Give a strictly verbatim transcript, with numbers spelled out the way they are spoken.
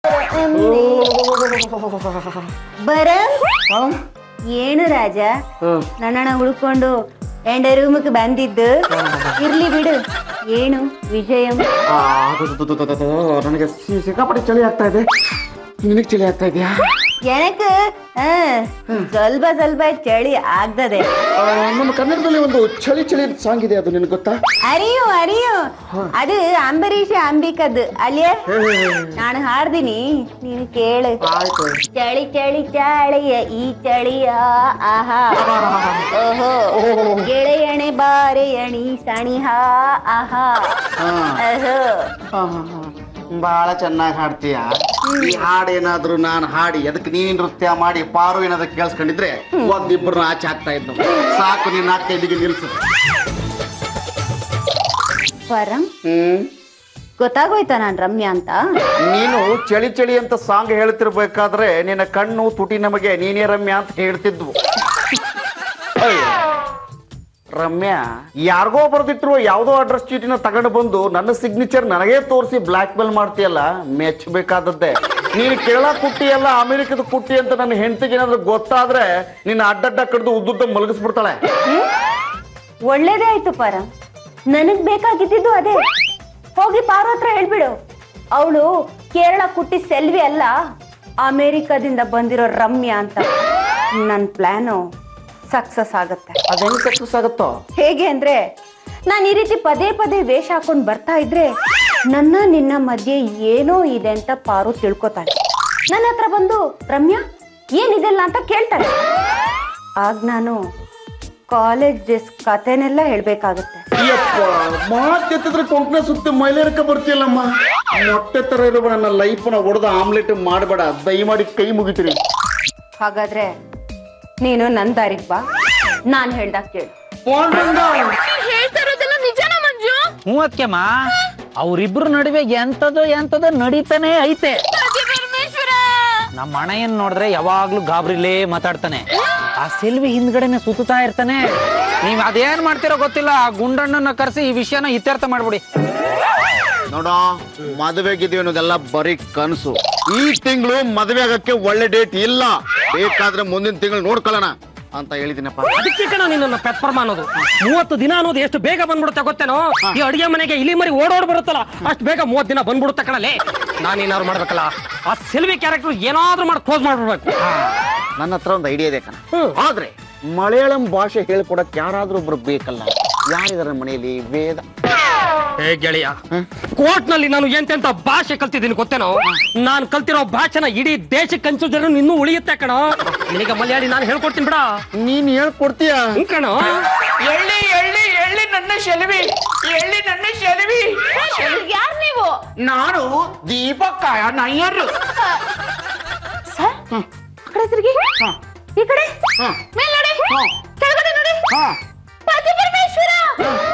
ಬರ ಏನು ರಾಜ ನನ್ನಣ್ಣ ಉಳ್ಕೊಂಡು ಎಂಡ ರೂಮಕ್ಕೆ ಬಂದಿದ್ದು ಇರ್ಲಿ ಬಿಡು. ಏನು ವಿಷಯ? ನನಗೆ ಸಿಕ್ಕಾಪಟ್ಟೆ ಚಳಿ ಆಗ್ತಾ ಇದೆ. ನಿನಗೆ ಚಳಿ ಆಗ್ತಾ ಇದೆಯಾ? ಎನಕ ಸ್ವಲ್ಪ ಸ್ವಲ್ಪ ಚಳಿ ಆಗ್ತದೆ. ನಮ್ಮ ಕನ್ನಡದಲ್ಲಿ ಒಂದು ಚಳಿ ಚಳಿ ಸಾಂಗ್ ಇದೆ, ಅದು ನಿನಗೆ ಗೊತ್ತಾ? ಅರಿಯು ಅರಿಯು, ಅದು ಅಂಬರೀಷ ಅಂಬಿಕದ್ದು ಅಲ್ಲಿಯ ನಾನು ಹಾಡ್ತೀನಿ, ನೀನು ಕೇಳು. ಚಳಿ ಚಳಿ ಚಾಳಿಯ ಈ ಚಳಿಯ ಆಹಾ ಓಹೋ ಗೆಳೆಯಣೆ ಬಾರೆಯಣಿ ಸಣಿಹ ಆಹಾ ಅಹೋ. ಬಹಳ ಚೆನ್ನಾಗಿ ಹಾಡ್ತೀಯ. ಈ ಹಾಡೇನಾದ್ರು ನಾನು ಹಾಡಿ ಅದಕ್ಕೆ ನೀನ್ ನೃತ್ಯ ಮಾಡಿ ಪಾರು ಏನಾದ್ರು ಕೇಳಿಸ್ಕೊಂಡಿದ್ರೆ ಒಂದಿಬ್ರು ಆಚೆ ಆಗ್ತಾ ಇದ್ದು. ಸಾಕು, ನೀನ್ ನಾಲ್ಕು ಇಲ್ಲಿಗೆ ನಿಲ್ಸು. ಪರಂ ಹ್ಮ್ ಗೊತ್ತಾಗೋಯ್ತಾ ನಾನ್ ರಮ್ಯಾ ಅಂತ? ನೀನು ಚಳಿ ಚಳಿ ಅಂತ ಸಾಂಗ್ ಹೇಳ್ತಿರ್ಬೇಕಾದ್ರೆ ನಿನ್ನ ಕಣ್ಣು ತುಟಿ ನಮಗೆ ನೀನೇ ರಮ್ಯಾ ಅಂತ ಹೇಳ್ತಿದ್ವು. ರಮ್ಯಾ, ಯಾರಿಗೋ ಬರ್ದಿಟ್ರು ಯಾವ್ದೋ ಅಡ್ರೆಸ್ ಚೀಟಿನ ತಗೊಂಡು ಬಂದು ನನ್ನ ಸಿಗ್ನೇಚರ್ ನನಗೇ ತೋರಿಸಿ ಬ್ಲಾಕ್ ಮೇಲ್ ಮಾಡ್ತೀಯಲ್ಲ, ಮೆಚ್ಚಬೇಕಾದದ್ದೇ. ನೀನು ಕೇರಳ ಕುಟ್ಟಿ ಅಲ್ಲ ಅಮೆರಿಕದ ಕುಟ್ಟಿ ಅಂತ ನನ್ನ ಹೆಂಡತಿಗೆ ಏನಾದ್ರು ಗೊತ್ತಾದ್ರೆ ನಿನ್ನ ಅಡ್ಡಡ್ಡ ಕಡ್ದು ಉದ್ದುದ್ದ ಮಲಗಿಸ್ಬಿಡ್ತಾಳೆ. ಒಳ್ಳೇದೇ ಆಯ್ತು ಪರ, ನನಗ್ ಬೇಕಾಗಿದ್ದು ಅದೇ. ಹೋಗಿ ಪಾರು ಹತ್ರ ಹೇಳ್ಬಿಡು, ಅವಳು ಕೇರಳ ಕುಟ್ಟಿ ಸೆಲ್ವಿ ಅಲ್ಲ, ಅಮೆರಿಕದಿಂದ ಬಂದಿರೋ ರಮ್ಯಾ ಅಂತ. ನನ್ನ ಪ್ಲಾನು ಸಕ್ಸಸ್ ಆಗುತ್ತೆ. ಅದೇನು ಸಕ್ಸಸ್ ಆಗುತ್ತೋ? ಹೇಗೆ ಅಂದ್ರೆ, ನಾನು ಈ ರೀತಿ ಪದೇ ಪದೇ ವೇಷ ಹಾಕೊಂಡು ಬರ್ತಾ ಇದ್ರೆ ನನ್ನ ನಿನ್ನ ಮಧ್ಯೆ ಏನೋ ಇದೆ ಅಂತ ಪಾರು ತಿಳ್ಕೊತಾಳೆ. ನನ್ನ ಹತ್ರ ಬಂದು ರಮ್ಯಾ ಏನಿದೆಲ್ಲ ಅಂತ ಕೇಳ್ತಾಳೆ. ಆಗ ನಾನು ಕಾಲೇಜ್ ಡೇಸ್ ಕಥೆನೆಲ್ಲ ಹೇಳ್ಬೇಕಾಗತ್ತೆ. ಮಾತೆತ್ತಿದ್ರೆ ಕೊಂಕಣ ಸುತ್ತ ಮೈಲೇರಕ ಬರ್ತೀಯಲ್ಲಮ್ಮ. ಮೊಟ್ಟೆ ತರ ಇರುವ ನನ್ನ ಲೈಫ್ನ ಒಡೆದ ಆಮ್ಲೆಟ್ ಮಾಡಬೇಡ, ದಯಮಾಡಿ ಕೈ ಮುಗಿತೀರಿ. ಹಾಗಾದ್ರೆ ನೀನು ನನ್ ದಾರಿಗೆ ಬಾ, ನಾನ್ ಹೇಳ್ದಾಗ ಕೇಳು. ಹ್ಞೂ ಅತ್ಕೆಮ್ಮ, ಅವ್ರಿಬ್ರು ನಡುವೆ ಎಂತದೋ ಎಂತದೋ ನಡೀತಾನೆ ಐತೆ. ನಮ್ಮ ಅಣ್ಣಯ್ಯನ್ ನೋಡಿದ್ರೆ ಯಾವಾಗ್ಲೂ ಗಾಬ್ರಿಲೇ ಮಾತಾಡ್ತಾನೆ. ಆ ಸೆಲ್ವಿ ಹಿಂದ್ಗಡೆನೆ ಸುತ್ತಾ ಇರ್ತಾನೆ. ನೀವ್ ಅದೇನ್ ಮಾಡ್ತಿರೋ ಗೊತ್ತಿಲ್ಲ, ಆ ಗುಂಡಣ್ಣನ ಕರೆಸಿ ಈ ವಿಷಯನ ಇತ್ಯರ್ಥ ಮಾಡ್ಬಿಡಿ. ನೋಡೋ, ಮದುವೆಗಿದೀವಿ ಅನ್ನೋದೆಲ್ಲ ಬರೀ ಕನಸು. ಈ ತಿಂಗಳು ಮದುವೆ ಆಗಕ್ಕೆ ಒಳ್ಳೆ ಡೇಟ್ ಇಲ್ಲ, ಬೇಕಾದ್ರೆ ಮುಂದಿನ ತಿಂಗಳು ನೋಡ್ಕೊಳ್ಳೋಣ ಅಂತ ಹೇಳಿದಿನಪ್ಪ. ಅದಕ್ಕೆ ಕಣ ನಿನ್ನ ಪೆಪ್ಪರ್ಮ ಅನ್ನೋದು. ಮೂವತ್ತು ದಿನ ಅನ್ನೋದು ಎಷ್ಟು ಬೇಗ ಬಂದ್ಬಿಡುತ್ತೆ ಗೊತ್ತೇನೋ? ಈ ಅಡಿಗೆ ಮನೆಗೆ ಇಲಿ ಮರಿ ಓಡೋಡ್ ಬರುತ್ತಲ್ಲ, ಅಷ್ಟು ಬೇಗ ಮೂವತ್ ದಿನ ಬಂದ್ಬಿಡುತ್ತೆ ಕಣಲೆ. ನಾನೇನಾದ್ರು ಮಾಡ್ಬೇಕಲ್ಲ, ಆ ಸೆಲ್ವಿ ಕ್ಯಾರೆಕ್ಟರ್ ಏನಾದ್ರು ಮಾಡಿ ಕ್ಲೋಸ್ ಮಾಡ್ಬಿಡ್ಬೇಕು. ನನ್ನ ಹತ್ರ ಒಂದು ಐಡಿಯಾ ಇದೆ ಕಣ. ಆದ್ರೆ ಮಲಯಾಳಂ ಭಾಷೆ ಹೇಳ್ಕೊಡಕ್ ಯಾರಾದ್ರೂ ಒಬ್ರು ಬೇಕಲ್ಲ. ಯಾರಿದಾರ ಮನೆಯಲ್ಲಿ? ವೇದ. ಹೇ ಗೆಳೆಯ, ಕೋರ್ಟ್ ನಲ್ಲಿ ನಾನು ಎಂತೆಂತ ಭಾಷೆ ಕಲ್ತಿದ್ದೀನಿ ಗೊತ್ತೇನೋ? ನಾನು ಕಲ್ತಿರೋ ಭಾಷೆನ ಇಡೀ ದೇಶಕ್ಕೆ ಹಂಚಿದ್ರು ಇನ್ನೂ ಉಳಿಯುತ್ತೆ ಕಣ. ನಿನಗೆ ಮಲಯಾಳಿ ನಾನು ಹೇಳ್ಕೊಡ್ತೀನಿ ಬಿಡ. ನೀನ್ ಹೇಳ್ಕೊಡ್ತೀಯ ಕಣ? ಎಳ್ಳಿ ಎಳ್ಳಿ ಎಳ್ಳಿ ನನ್ನ ಶೆಲ್ವಿ, ಎಳ್ಳಿ ನನ್ನ ಶೆಲ್ವಿ. ಯಾರು ನೀವು? ನಾನು ದೀಪಕ್ಕ ನಯ್ಯರು. ಕಡೆ ತಿರುಗಿ, ಈ ಕಡೆ ಮೇಲ್ನಡೆ, ಕೆಳಗಡೆ ನೋಡಿ. ಪತಿ ಪರಮೇಶ್ವರ